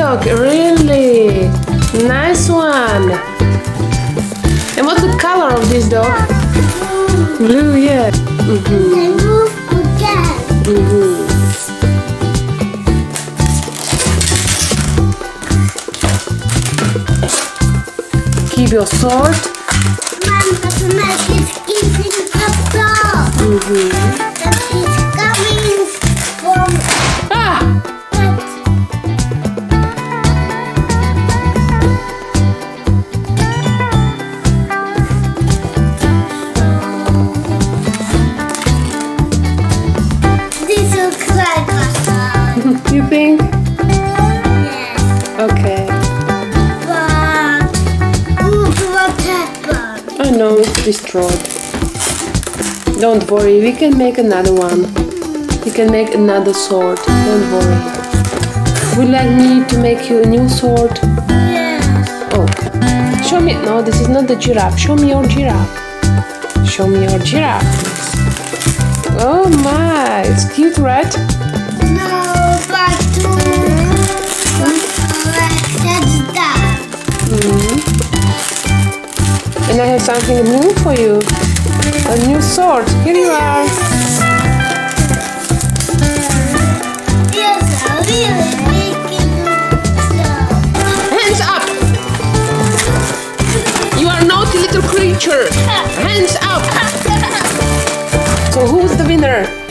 dog, really? Nice one. And what's the color of this dog? Blue, yeah. Keep your sword. Mom, but the knife is eating the dog. And it's coming from... Ah! This looks like a dog. You think? Yes. Okay. But... Look what happened. I know it's destroyed. Don't worry, we can make another one. We can make another sword. Don't worry. Would you like me to make you a new sword? Yes. Oh. Show me. No, this is not the giraffe. Show me your giraffe. Show me your giraffe, please. Oh my, it's cute, right? No, but that's that. And I have something new for you. A new sword. Here you are. Yes, I really making Hands up! You are naughty little creature. Hands up! So who's the winner?